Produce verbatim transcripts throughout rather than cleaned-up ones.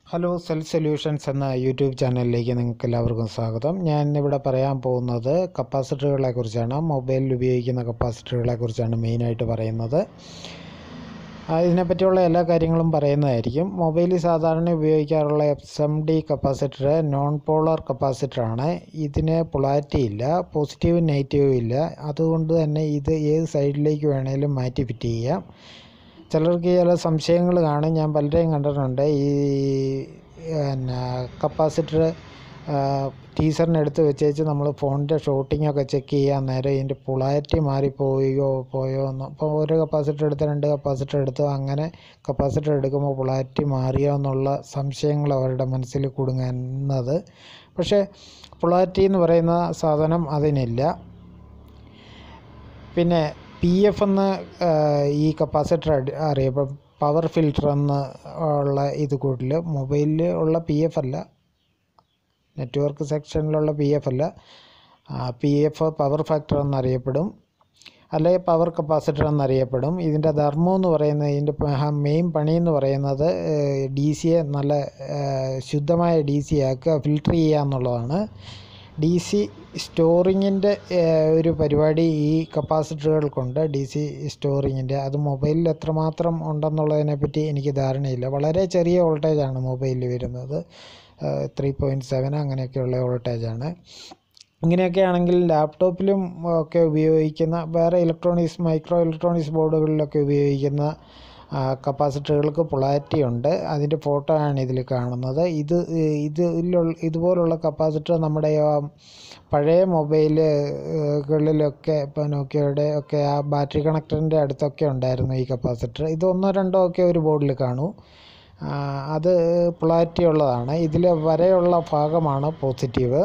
Hello self solutions എന്ന YouTube ചാനലിലേക്ക് നിങ്ങൾക്ക് എല്ലാവർക്കും സ്വാഗതം. ഞാൻ ഇന്നിവിടെ പറയാൻ പോകുന്നത് കപ്പാസിറ്ററുകളെ കുറിച്ചാണ്. മൊബൈലിൽ ഉപയോഗിക്കുന്ന കപ്പാസിറ്ററുകളെ കുറിച്ചാണ് മെയിനായിട്ട് പറയുന്നത്. ഇതിനെപ്പറ്റിയുള്ള എല്ലാ കാര്യങ്ങളും പറയുന്നതായിരിക്കും. മൊബൈലിൽ സാധാരണ ഉപയോഗിക്കാറുള്ള S M D capacitor non polar കപ്പാസിറ്ററാണ്. ഇതിന് പൊളാരിറ്റി ഇല്ല, പോസിറ്റീവും നെഗറ്റീവും ഇല്ല. അതുകൊണ്ട് തന്നെ ഇത് ഏത് സൈഡിലേക്ക് വേണേലും മാറ്റി ഫിറ്റ് ചെയ്യാം. ചിലർക്ക് ചില സംശയങ്ങൾ കാണും. ഞാൻ പലരെയും കണ്ടിട്ടുണ്ട്. ഈ പിന്നെ കപ്പാസിറ്റർ ടീസറിനെടുത്ത് വെച്ചേച്ച് നമ്മൾ ഫോണിൻ്റെ ഷോട്ടിങ്ങൊക്കെ ചെക്ക് ചെയ്യാൻ നേരം ഇതിൻ്റെ പൊളാരിറ്റി മാറിപ്പോയോ പോയോ എന്ന്. അപ്പോൾ ഒരു കപ്പാസിറ്റർ എടുത്ത് രണ്ട് കപ്പാസിറ്റർ എടുത്ത് അങ്ങനെ കപ്പാസിറ്റർ എടുക്കുമ്പോൾ പൊളാരിറ്റി മാറിയോ എന്നുള്ള സംശയങ്ങൾ അവരുടെ മനസ്സിൽ കുടുങ്ങുന്നത്. പക്ഷേ പൊളാരിറ്റി എന്ന് പറയുന്ന സാധനം അതിനില്ല. പിന്നെ പി എഫ് എന്ന് ഈ കപ്പാസിറ്റർ അറിയപ്പെടും. പവർ ഫിൽറ്റർ എന്ന് ഉള്ള ഇത് കൂടുതൽ മൊബൈലിൽ ഉള്ള പി എഫ് അല്ല, നെറ്റ്വർക്ക് സെക്ഷനിലുള്ള പി എഫ് അല്ല. പി എഫ് പവർ ഫാക്ടർ എന്നറിയപ്പെടും, അല്ലെങ്കിൽ പവർ കപ്പാസിറ്റർ എന്നറിയപ്പെടും. ഇതിൻ്റെ ധർമ്മം എന്ന് പറയുന്നത്, ഇതിൻ്റെ മെയിൻ പണി എന്ന് പറയുന്നത് ഡി സിയെ നല്ല ശുദ്ധമായ ഡി സി ആക്കുക, ഫിൽറ്റർ ചെയ്യുക എന്നുള്ളതാണ്. ഡി സി സ്റ്റോറിങ്ങിൻ്റെ ഒരു പരിപാടി ഈ കപ്പാസിറ്ററുകൾക്കുണ്ട്. ഡി സി സ്റ്റോറിങ്ങിൻ്റെ അത് മൊബൈലിൽ എത്രമാത്രം ഉണ്ടെന്നുള്ളതിനെപ്പറ്റി എനിക്ക് ധാരണയില്ല. വളരെ ചെറിയ വോൾട്ടേജാണ് മൊബൈലിൽ വരുന്നത്, ത്രീ പോയിൻറ്റ് സെവൻ അങ്ങനെയൊക്കെയുള്ള വോൾട്ടേജാണ്. ഇങ്ങനെയൊക്കെ ആണെങ്കിൽ ലാപ്ടോപ്പിലും ഒക്കെ ഉപയോഗിക്കുന്ന വേറെ ഇലക്ട്രോണിക്സ് മൈക്രോ ഇലക്ട്രോണിക്സ് ബോർഡുകളിലൊക്കെ ഉപയോഗിക്കുന്ന കപ്പാസിറ്ററുകൾക്ക് പൊളാരിറ്റി ഉണ്ട്. അതിൻ്റെ ഫോട്ടോ ആണ് ഇതിൽ കാണുന്നത്. ഇത് ഇതിലുള്ള ഇതുപോലുള്ള കപ്പാസിറ്റർ നമ്മുടെ പഴയ മൊബൈലുകളിലൊക്കെ ഇപ്പോൾ നോക്കിയയുടെ ഒക്കെ ആ ബാറ്ററി കണക്ടറിൻ്റെ അടുത്തൊക്കെ ഉണ്ടായിരുന്നു ഈ കപ്പാസിറ്റർ. ഇത് ഒന്നോ രണ്ടോ ഒക്കെ ഒരു ബോർഡിൽ കാണൂ. അത് പൊളാരിറ്റി ഉള്ളതാണ്. ഇതിൽ വരെയുള്ള ഭാഗമാണ് പോസിറ്റീവ്.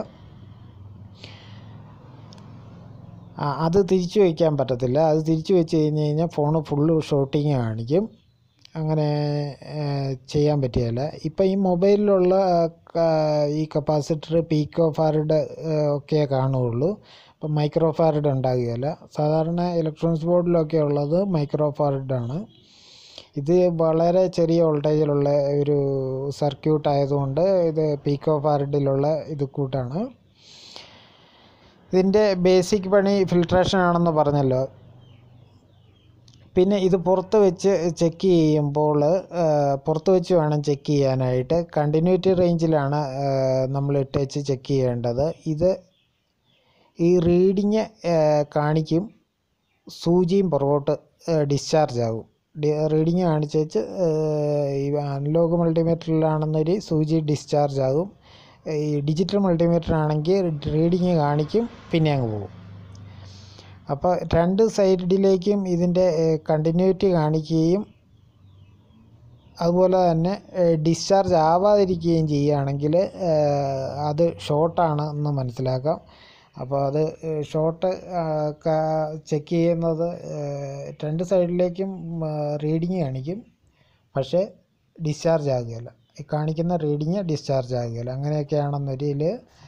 അത് തിരിച്ചു വയ്ക്കാൻ പറ്റത്തില്ല. അത് തിരിച്ചു വെച്ച് കഴിഞ്ഞ് കഴിഞ്ഞാൽ ഫോണ് ഫുള്ള് ഷോട്ടിങ് കാണിക്കും. അങ്ങനെ ചെയ്യാൻ പറ്റുകയില്ല. ഇപ്പം ഈ മൊബൈലിലുള്ള ഈ കപ്പാസിറ്റർ പീക്കോ ഫാരഡ് ഒക്കെ കാണുകയുള്ളൂ. ഇപ്പം മൈക്രോ ഫാരഡ് ഉണ്ടാകുകയില്ല. സാധാരണ ഇലക്ട്രോണിക്സ് ബോർഡിലൊക്കെ ഉള്ളത് മൈക്രോ ഫാരഡാണ്. ഇത് വളരെ ചെറിയ വോൾട്ടേജിലുള്ള ഒരു സർക്യൂട്ട് ആയതുകൊണ്ട് ഇത് പീക്കോ ഫാരഡിലുള്ള ഇത് കൂട്ടാണ്. ഇതിൻ്റെ ബേസിക് പണി ഫിൽട്രേഷൻ ആണെന്ന് പറഞ്ഞല്ലോ. പിന്നെ ഇത് പുറത്ത് വെച്ച് ചെക്ക് ചെയ്യുമ്പോൾ പുറത്ത് വെച്ച് വേണം ചെക്ക് ചെയ്യാനായിട്ട്. കണ്ടിന്യൂറ്റി റേഞ്ചിലാണ് നമ്മൾ ഇട്ടേച്ച് ചെക്ക് ചെയ്യേണ്ടത്. ഇത് ഈ റീഡിങ് കാണിക്കും, സൂചിയും പുറകോട്ട് ഡിസ്ചാർജ് ആകും. റീഡിങ് കാണിച്ചേച്ച് ഈ അനലോഗ് മൾട്ടിമീറ്ററിലാണെന്നൊരു സൂചി ഡിസ്ചാർജ് ആകും. ഈ ഡിജിറ്റൽ മൾട്ടിമീറ്റർ ആണെങ്കിൽ റീഡിങ് കാണിക്കും, പിന്നെ അങ്ങ് പോകും. അപ്പോൾ രണ്ട് സൈഡിലേക്കും ഇതിൻ്റെ കണ്ടിന്യൂറ്റി കാണിക്കുകയും അതുപോലെ തന്നെ ഡിസ്ചാർജ് ആവാതിരിക്കുകയും ചെയ്യുകയാണെങ്കിൽ അത് ഷോർട്ടാണ് എന്ന് മനസ്സിലാക്കാം. അപ്പോൾ അത് ഷോർട്ട് ചെക്ക് ചെയ്യുന്നത് രണ്ട് സൈഡിലേക്കും റീഡിങ് കാണിക്കും, പക്ഷേ ഡിസ്ചാർജ് ആകുകയില്ല. ഈ കാണിക്കുന്ന റീഡിങ് ഡിസ്ചാർജ് ആകുകയില്ല. അങ്ങനെയൊക്കെയാണെന്നൊരിതിൽ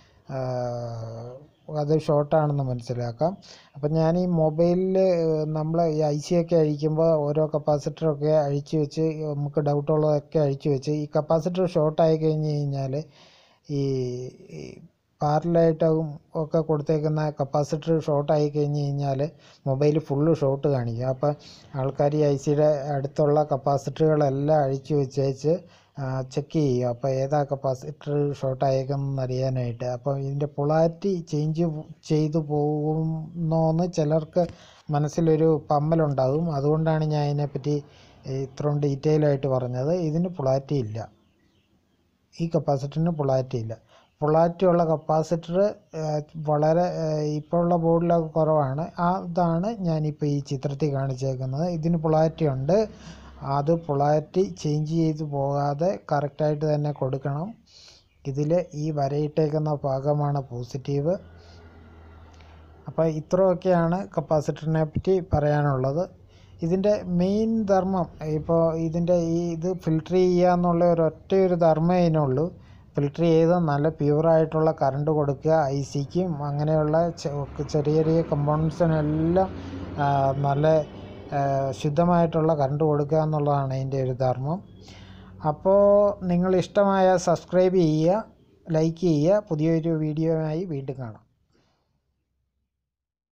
അത് ഷോർട്ടാണെന്ന് മനസ്സിലാക്കാം. അപ്പം ഞാൻ ഈ മൊബൈലിൽ നമ്മൾ ഈ ഐ സി ഒക്കെ അഴിക്കുമ്പോൾ ഓരോ കപ്പാസിറ്ററൊക്കെ അഴിച്ചു വെച്ച് നമുക്ക് ഡൗട്ടുള്ളതൊക്കെ അഴിച്ചു വെച്ച് ഈ കപ്പാസിറ്റർ ഷോർട്ടായി കഴിഞ്ഞ് കഴിഞ്ഞാൽ ഈ പാരലായിട്ടും ഒക്കെ കൊടുത്തേക്കുന്ന കപ്പാസിറ്റർ ഷോർട്ടായി കഴിഞ്ഞ് കഴിഞ്ഞാൽ മൊബൈൽ ഫുള്ള് ഷോർട്ട് കാണിക്കും. അപ്പം ആൾക്കാർ ഈ ഐ സിയുടെ അടുത്തുള്ള കപ്പാസിറ്ററുകളെല്ലാം അഴിച്ചു വെച്ചേച്ച് ചെക്ക് ചെയ്യുക. അപ്പോൾ ഏതാ കപ്പാസിറ്റർ ഷോർട്ടായേക്കെന്ന് അറിയാനായിട്ട്. അപ്പോൾ ഇതിൻ്റെ പൊളാരിറ്റി ചേഞ്ച് ചെയ്തു പോകുന്നോന്ന് ചിലർക്ക് മനസ്സിലൊരു പമ്മലുണ്ടാകും. അതുകൊണ്ടാണ് ഞാൻ ഇതിനെപ്പറ്റി ഇത്രയും ഡീറ്റെയിൽ ആയിട്ട് പറഞ്ഞത്. ഇതിന് പൊളാരിറ്റി ഇല്ല, ഈ കപ്പാസിറ്ററിന് പൊളാരിറ്റി ഇല്ല. പൊളാരിറ്റി ഉള്ള കപ്പാസിറ്റർ വളരെ ഇപ്പോൾ ഉള്ള ബോർഡിലൊക്കെ കുറവാണ്. അതാണ് ഞാനിപ്പോൾ ഈ ചിത്രത്തിൽ കാണിച്ചേക്കുന്നത്. ഇതിന് പൊളാരിറ്റി ഉണ്ട്. അത് പൊളാരിറ്റി ചേഞ്ച് ചെയ്ത് പോകാതെ കറക്റ്റായിട്ട് തന്നെ കൊടുക്കണം. ഇതിൽ ഈ വരയിട്ടേക്കുന്ന ഭാഗമാണ് പോസിറ്റീവ്. അപ്പോൾ ഇത്രയൊക്കെയാണ് കപ്പാസിറ്ററിനെ പറ്റി പറയാനുള്ളത്. ഇതിൻ്റെ മെയിൻ ധർമ്മം ഇപ്പോൾ ഇതിൻ്റെ ഈ ഇത് ഫിൽറ്റർ ചെയ്യുക എന്നുള്ള ഒരൊറ്റ ഒരു ധർമ്മം ഇതിനുള്ളൂ. ഫിൽറ്റർ ചെയ്ത് നല്ല പ്യുവറായിട്ടുള്ള കറണ്ട് കൊടുക്കുക. ഐ സിക്കും അങ്ങനെയുള്ള ചെറിയ ചെറിയ കമ്പോണൻസിനെല്ലാം നല്ല ശുദ്ധമായിട്ടുള്ള കറണ്ട് കൊടുക്കുക എന്നുള്ളതാണ് അതിൻ്റെ ഒരു ധർമ്മം. അപ്പോൾ നിങ്ങൾ ഇഷ്ടമായ സബ്സ്ക്രൈബ് ചെയ്യുക, ലൈക്ക് ചെയ്യുക. പുതിയൊരു വീഡിയോയുമായി വീണ്ടും കാണാം.